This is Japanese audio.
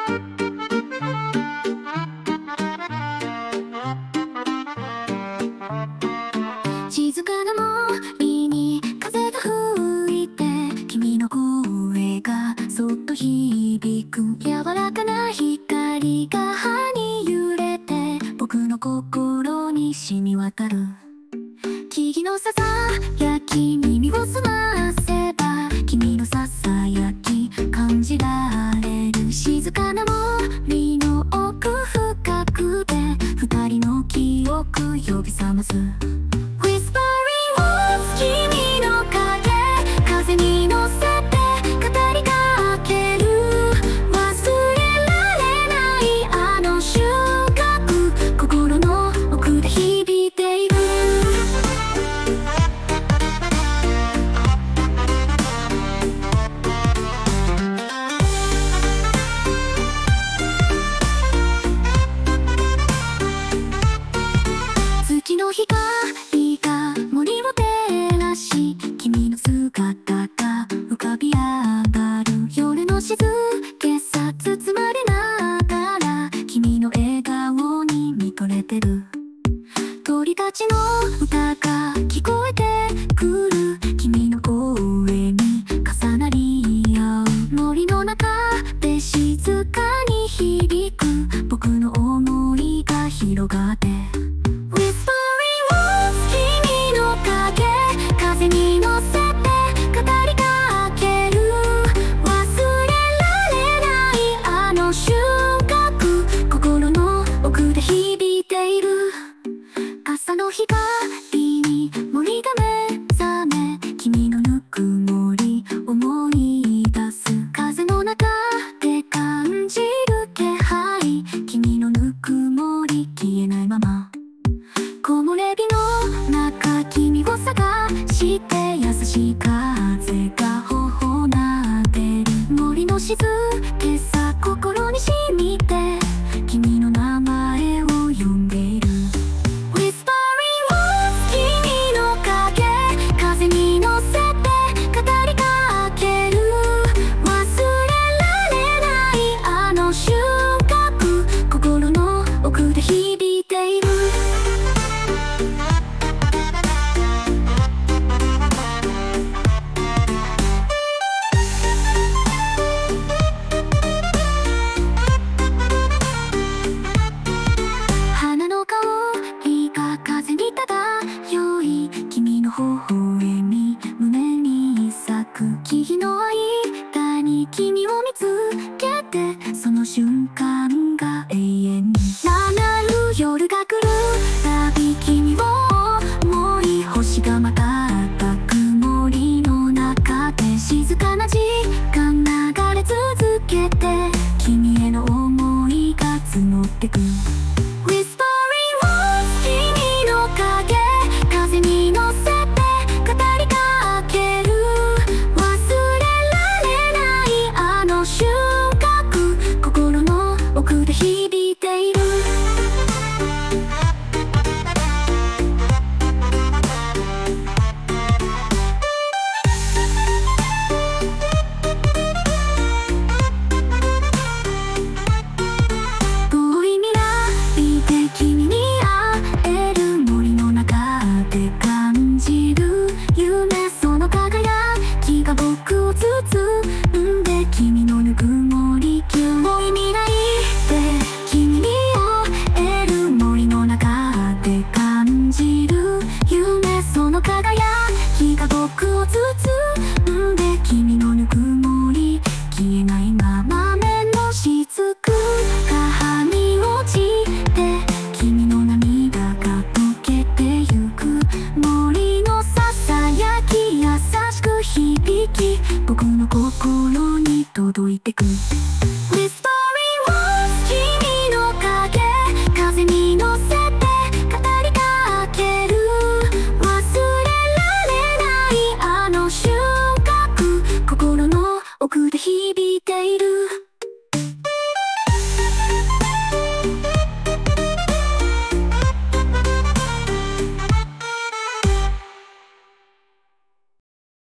静かな森に風が吹いて、君の声がそっと響く。柔らかな光が葉に揺れて、僕の心に染み渡る。木々のささやき、耳を澄ませば君のささやき感じられる。静かな森の奥深くで二人の記憶呼び覚ます。君の影、風に乗せて語りかける。忘れられないあの瞬間、心の奥で響いている。月の光が森を照らし、君の姿が浮かび上がる。夜の静けさ包まれながら、君の笑顔に見とれてる。鳥たちの歌が聞こえてくる。君の声に重なり合う。森の中で静かに響く。僕の想いが広がって、君の影、風に乗せて語りかける。忘れられないあの瞬間、心の奥で響いている。朝の光に森が目覚め、君のぬくもり思い出す。風の中で感じる気配、君のぬくもり消えないまま。木漏れ日の中君を探して、優しい風が頬なでる。森の静けさ心に染みて、君の名前を呼んでいる。君の影、風に乗せて語りかける。忘れられないあの瞬間、心の奥で響いている。花の香りが風に漂い、君の微笑み胸に咲く。木々の間に君を見つけて、その瞬間が永遠になる。夜が来るたび君を思い、星が瞬く森の中で静かな時間流れ続けて、君への思いが募ってく。君の影、風に乗せて語りかける。忘れられないあの瞬間、心の奥で響いている。遠い未来で君に会える。森の中で感じる夢、その輝きが僕を包んで、君のぬくもり遠い未来で君に会える。森の中で感じる夢、その輝きが僕を包んで、君のぬくもり消えないまま。目の雫が葉に落ちて、君の涙が溶けてゆく。森のささやき優しく響き、僕の心に届いてく。